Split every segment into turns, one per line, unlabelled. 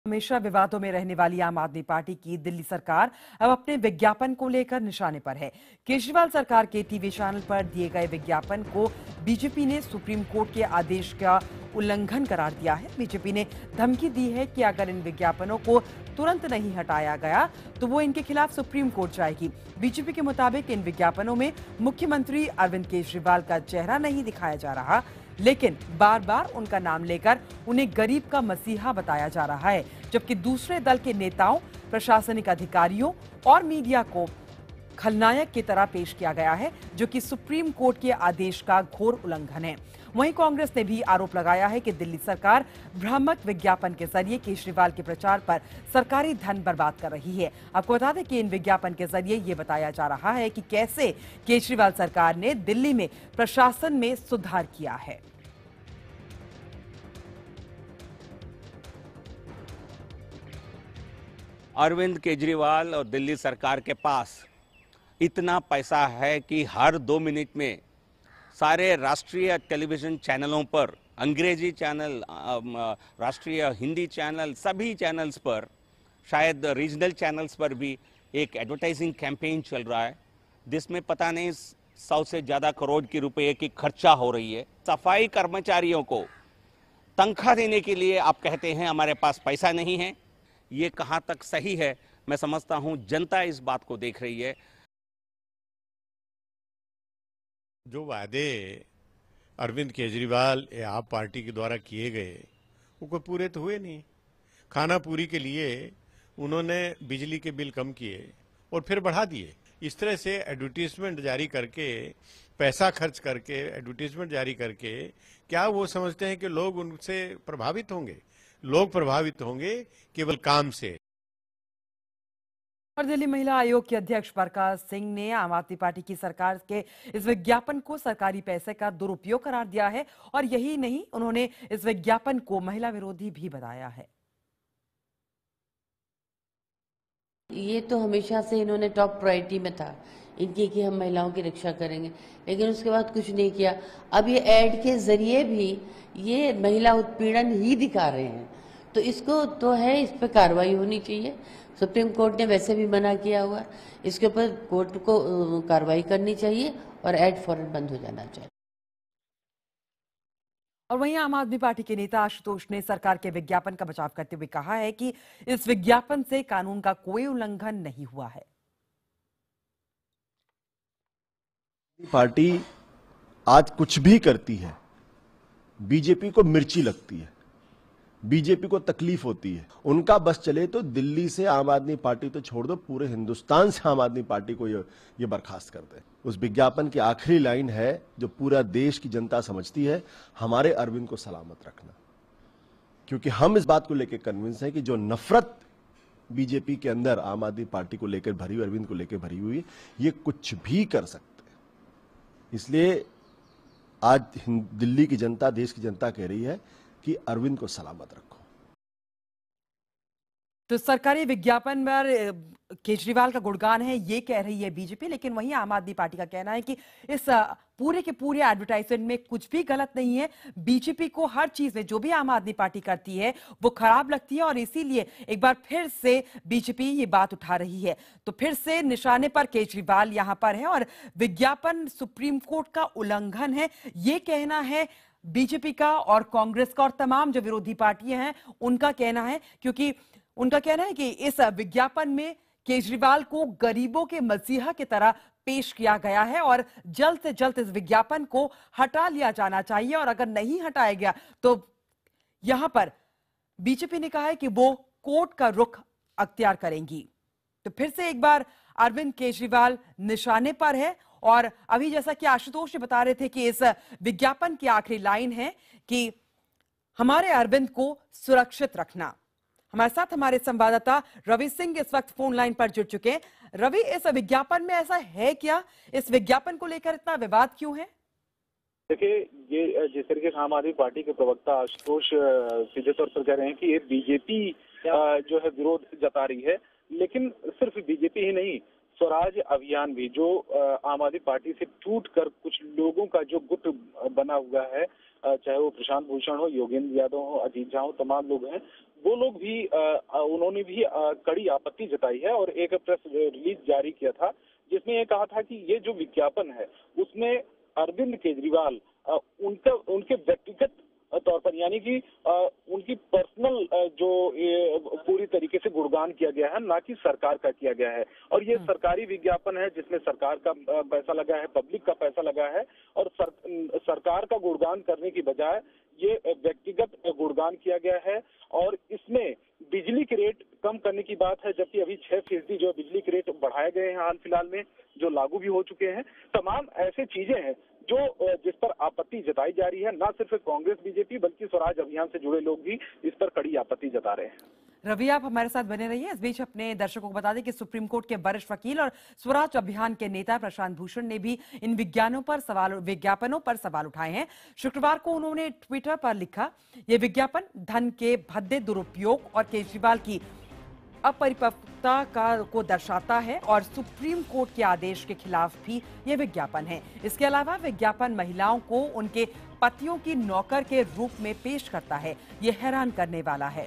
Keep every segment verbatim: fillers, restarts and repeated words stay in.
हमेशा विवादों में रहने वाली आम आदमी पार्टी की दिल्ली सरकार अब अपने विज्ञापन को लेकर निशाने पर है। केजरीवाल सरकार के टीवी चैनल पर दिए गए विज्ञापन को बीजेपी ने सुप्रीम कोर्ट के आदेश का उल्लंघन करार दिया है। बीजेपी ने धमकी दी है कि अगर इन विज्ञापनों को तुरंत नहीं हटाया गया तो वो इनके खिलाफ सुप्रीम कोर्ट जाएगी। बीजेपी के मुताबिक इन विज्ञापनों में मुख्यमंत्री अरविंद केजरीवाल का चेहरा नहीं दिखाया जा रहा, लेकिन बार बार उनका नाम लेकर उन्हें गरीब का मसीहा बताया जा रहा है, जबकि दूसरे दल के नेताओं, प्रशासनिक अधिकारियों और मीडिया को खलनायक की तरह पेश किया गया है, जो कि सुप्रीम कोर्ट के आदेश का घोर उल्लंघन है। वहीं कांग्रेस ने भी आरोप लगाया है कि दिल्ली सरकार भ्रामक विज्ञापन के जरिए केजरीवाल के प्रचार पर सरकारी धन बर्बाद कर रही है। आपको बता दें कि इन विज्ञापन के जरिए ये बताया जा रहा है कि कैसे केजरीवाल सरकार ने दिल्ली में प्रशासन में सुधार किया है।
अरविंद केजरीवाल और दिल्ली सरकार के पास इतना पैसा है कि हर दो मिनट में सारे राष्ट्रीय टेलीविज़न चैनलों पर, अंग्रेजी चैनल, राष्ट्रीय हिंदी चैनल, सभी चैनल्स पर, शायद रीजनल चैनल्स पर भी एक एडवर्टाइजिंग कैंपेन चल रहा है, जिसमें पता नहीं सौ से ज़्यादा करोड़ की रुपए की खर्चा हो रही है। सफाई कर्मचारियों को तनख्वाह देने के लिए आप कहते हैं हमारे पास पैसा नहीं है। ये कहाँ तक सही है, मैं समझता हूँ जनता इस बात को देख रही है।
जो वादे अरविंद केजरीवाल या आप पार्टी के द्वारा किए गए वो कोई पूरे तो हुए नहीं। खाना पूरी के लिए उन्होंने बिजली के बिल कम किए और फिर बढ़ा दिए। इस तरह से एडवर्टीजमेंट जारी करके, पैसा खर्च करके, एडवर्टीजमेंट जारी करके क्या वो समझते हैं कि लोग उनसे प्रभावित होंगे? लोग प्रभावित होंगे केवल काम से।
और दिल्ली महिला आयोग के अध्यक्ष बरखा सिंह ने आम आदमी पार्टी की सरकार के इस विज्ञापन को सरकारी पैसे का दुरुपयोग करार दिया है और यही नहीं, उन्होंने इस विज्ञापन को महिला विरोधी भी बताया है।
ये तो हमेशा से इन्होंने टॉप प्रायोरिटी में था इनकी कि हम महिलाओं की रक्षा करेंगे, लेकिन उसके बाद कुछ नहीं किया। अब ये एड के जरिए भी ये महिला उत्पीड़न ही दिखा रहे हैं, तो इसको तो है, इस पर कार्रवाई होनी चाहिए। सुप्रीम कोर्ट ने वैसे भी मना किया हुआ, इसके ऊपर कोर्ट को कार्रवाई करनी चाहिए और एड फौरन बंद हो जाना चाहिए।
और वहीं आम आदमी पार्टी के नेता आशुतोष ने सरकार के विज्ञापन का बचाव करते हुए कहा है कि इस विज्ञापन से कानून का कोई उल्लंघन नहीं हुआ है।
पार्टी आज कुछ भी करती है, बीजेपी को मिर्ची लगती है, बीजेपी को तकलीफ होती है। उनका बस चले तो दिल्ली से आम आदमी पार्टी तो छोड़ दो, पूरे हिंदुस्तान से आम आदमी पार्टी को ये ये बर्खास्त कर दे। उस विज्ञापन की आखिरी लाइन है जो पूरा देश की जनता समझती है, हमारे अरविंद को सलामत रखना। क्योंकि हम इस बात को लेकर कन्विंस हैं कि जो नफरत बीजेपी के अंदर आम आदमी पार्टी को लेकर भरी हुई, अरविंद को लेकर भरी हुई, ये कुछ भी कर सकते हैं। इसलिए आज दिल्ली की जनता, देश की जनता कह रही है कि अरविंद को सलामत रखो।
तो सरकारी विज्ञापन पर केजरीवाल का गुणगान है, ये कह रही है बीजेपी, लेकिन वहीं आम आदमी पार्टी का कहना है कि इस पूरे के पूरे एडवर्टाइजमेंट में कुछ भी गलत नहीं है। बीजेपी को हर चीज में जो भी आम आदमी पार्टी करती है वो खराब लगती है और इसीलिए एक बार फिर से बीजेपी ये बात उठा रही है। तो फिर से निशाने पर केजरीवाल यहां पर है और विज्ञापन सुप्रीम कोर्ट का उल्लंघन है, ये कहना है बीजेपी का और कांग्रेस का और तमाम जो विरोधी पार्टियां हैं उनका कहना है, क्योंकि उनका कहना है कि इस विज्ञापन में केजरीवाल को गरीबों के मसीहा की तरह पेश किया गया है और जल्द से जल्द इस विज्ञापन को हटा लिया जाना चाहिए और अगर नहीं हटाया गया तो यहां पर बीजेपी ने कहा है कि वो कोर्ट का रुख अख्तियार करेंगी। तो फिर से एक बार अरविंद केजरीवाल निशाने पर है और अभी जैसा कि आशुतोष बता रहे थे कि इस विज्ञापन की आखिरी लाइन है कि हमारे अरविंद को सुरक्षित रखना। हमारे साथ हमारे संवाददाता रवि सिंह इस वक्त फोन लाइन पर जुड़ चुके हैं। रवि, इस विज्ञापन में ऐसा है क्या? इस विज्ञापन को लेकर इतना विवाद क्यों है?
देखिए, ये जिस तरीके से आम आदमी पार्टी के प्रवक्ता आशुतोष सीधे तौर पर कह रहे हैं कि ये बीजेपी जो है विरोध जता रही है, लेकिन सिर्फ बीजेपी ही नहीं, स्वराज अभियान भी, जो आम आदमी पार्टी से टूट कर कुछ लोगों का जो गुट बना हुआ है, चाहे वो प्रशांत भूषण हो, योगेंद्र यादव हो, अजीत झा हो, तमाम लोग हैं, वो लोग भी उन्होंने भी कड़ी आपत्ति जताई है और एक प्रेस रिलीज जारी किया था जिसमें ये कहा था कि ये जो विज्ञापन है उसमें अरविंद केजरीवाल उनका उनके व्यक्तिगत तौर पर यानी कि उनकी पर्सनल जो पूरी तरीके से गुणगान किया गया है, ना कि सरकार का किया गया है। और ये सरकारी विज्ञापन है जिसमें सरकार का पैसा लगा है, पब्लिक का पैसा लगा है और सर, सरकार का गुणगान करने की बजाय ये व्यक्तिगत गुणगान किया गया है। और इसमें बिजली के रेट कम करने की बात है, जबकि अभी छह फीसदी जो बिजली के रेट बढ़ाए गए हैं हाल फिलहाल में, जो लागू भी हो चुके हैं। तमाम ऐसे चीजें हैं जो जिस पर आपत्ति जताई जा रही है। न सिर्फ कांग्रेस बीजेपी बल्कि स्वराज अभियान से जुड़े लोग भी इस पर कड़ी आपत्ति जता रहे हैं।
रवि, आप हमारे साथ बने रहिए। इस बीच अपने दर्शकों को बता दें कि सुप्रीम कोर्ट के वरिष्ठ वकील और स्वराज अभियान के नेता प्रशांत भूषण ने भी इन विज्ञानों पर सवाल विज्ञापनों पर सवाल उठाए हैं। शुक्रवार को उन्होंने ट्विटर पर लिखा, ये विज्ञापन धन के भद्दे दुरुपयोग और केजरीवाल की अपरिपक्वता का को दर्शाता है और सुप्रीम कोर्ट के आदेश के खिलाफ भी ये विज्ञापन है। इसके अलावा विज्ञापन महिलाओं को उनके पतियों की नौकर के रूप में पेश करता है। ये हैरान करने वाला है।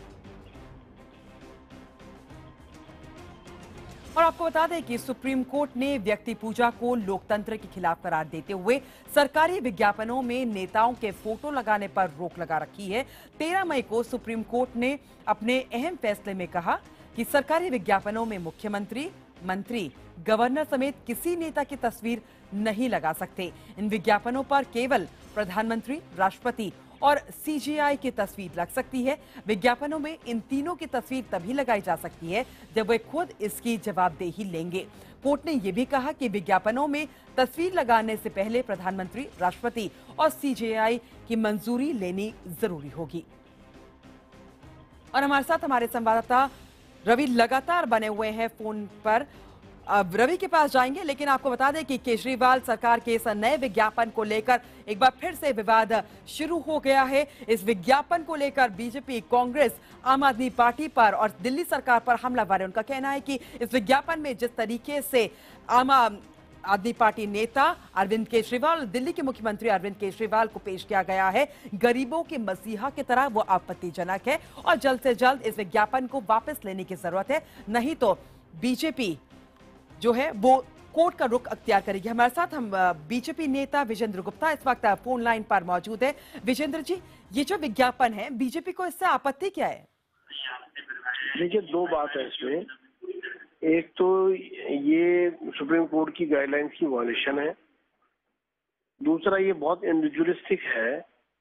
और आपको बता दें कि सुप्रीम कोर्ट ने व्यक्ति पूजा को लोकतंत्र के खिलाफ करार देते हुए सरकारी विज्ञापनों में नेताओं के फोटो लगाने पर रोक लगा रखी है। तेरह मई को सुप्रीम कोर्ट ने अपने अहम फैसले में कहा कि सरकारी विज्ञापनों में मुख्यमंत्री, मंत्री, गवर्नर समेत किसी नेता की तस्वीर नहीं लगा सकते। इन विज्ञापनों पर केवल प्रधानमंत्री, राष्ट्रपति और सीजेआई की तस्वीर लग सकती है। विज्ञापनों में इन तीनों की तस्वीर तभी लगाई जा सकती है जब वे खुद इसकी जवाबदेही लेंगे। कोर्ट ने यह भी कहा कि विज्ञापनों में तस्वीर लगाने से पहले प्रधानमंत्री, राष्ट्रपति और सीजेआई की मंजूरी लेनी जरूरी होगी। और हमारे साथ हमारे संवाददाता रवि लगातार बने हुए हैं फोन पर। अब रवि के पास जाएंगे, लेकिन आपको बता दें कि केजरीवाल सरकार के इस नए विज्ञापन को लेकर एक बार फिर से विवाद शुरू हो गया है। इस विज्ञापन को लेकर बीजेपी, कांग्रेस, आम आदमी पार्टी पर और दिल्ली सरकार पर हमलावर है। उनका कहना है कि इस विज्ञापन में जिस तरीके से आम आदमी पार्टी नेता अरविंद केजरीवाल, दिल्ली के मुख्यमंत्री अरविंद केजरीवाल को पेश किया गया है गरीबों के मसीहा की तरह, वो आपत्तिजनक है और जल्द से जल्द इस विज्ञापन को वापस लेने की जरूरत है, नहीं तो बीजेपी जो है वो कोर्ट का रुख अख्तियार करेगी। हमारे साथ हम बीजेपी नेता विजेंद्र गुप्ता इस वक्त फोन लाइन पर मौजूद है। विजेंद्र जी, ये जो विज्ञापन है, बीजेपी को इससे आपत्ति क्या है?
देखिए, दो बात है इसमें। एक तो ये सुप्रीम कोर्ट की गाइडलाइंस की वायलेशन है, दूसरा ये बहुत इंडिविजुअलिस्टिक है।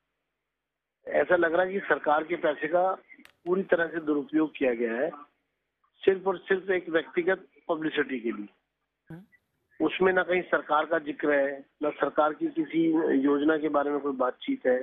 ऐसा लग रहा है कि सरकार के पैसे का पूरी तरह से दुरुपयोग किया गया है, सिर्फ और सिर्फ एक व्यक्तिगत पब्लिसिटी के लिए। उसमें ना कहीं सरकार का जिक्र है, ना सरकार की किसी योजना के बारे में कोई बातचीत है।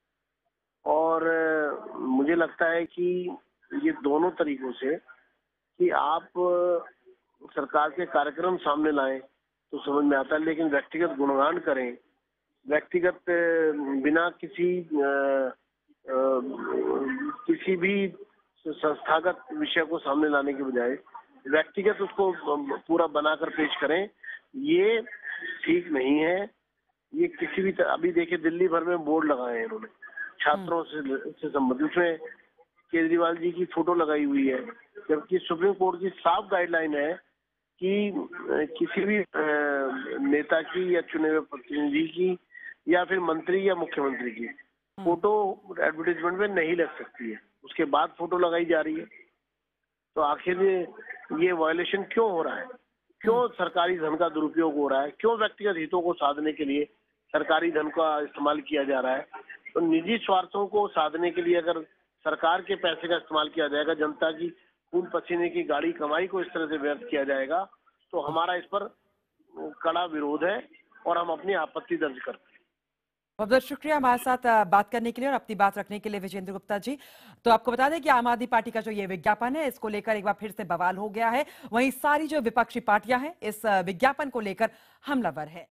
और मुझे लगता है कि ये दोनों तरीकों से कि आप सरकार के कार्यक्रम सामने लाएं तो समझ में आता है, लेकिन व्यक्तिगत गुणगान करें, व्यक्तिगत बिना किसी आ, आ, किसी भी संस्थागत विषय को सामने लाने के बजाय व्यक्तिगत उसको पूरा बनाकर पेश करें, ये ठीक नहीं है। ये किसी भी तरह, अभी देखिए दिल्ली भर में बोर्ड लगाए हैं इन्होंने छात्रों से, से संबंधित, उसमें केजरीवाल जी की फोटो लगाई हुई है, जबकि सुप्रीम कोर्ट की साफ गाइडलाइन है कि किसी भी नेता की या चुने हुए प्रतिनिधि की या फिर मंत्री या मुख्यमंत्री की फोटो एडवर्टाइजमेंट में नहीं लग सकती है। उसके बाद फोटो लगाई जा रही है, तो आखिर ये ये वायलेशन क्यों हो रहा है? क्यों सरकारी धन का दुरुपयोग हो रहा है? क्यों व्यक्तिगत हितों को साधने के लिए सरकारी धन का इस्तेमाल किया जा रहा है? तो निजी स्वार्थों को साधने के लिए अगर सरकार के पैसे का इस्तेमाल किया जाएगा, जनता की खून पसीने की गाड़ी कमाई को इस तरह से व्यर्थ किया जाएगा, तो हमारा इस पर कड़ा विरोध है और हम अपनी आपत्ति दर्ज करते हैं।
बहुत बहुत शुक्रिया हमारे साथ बात करने के लिए और अपनी बात रखने के लिए विजेंद्र गुप्ता जी। तो आपको बता दें कि आम आदमी पार्टी का जो ये विज्ञापन है, इसको लेकर एक बार फिर से बवाल हो गया है। वहीं सारी जो विपक्षी पार्टियां हैं इस विज्ञापन को लेकर हमलावर है।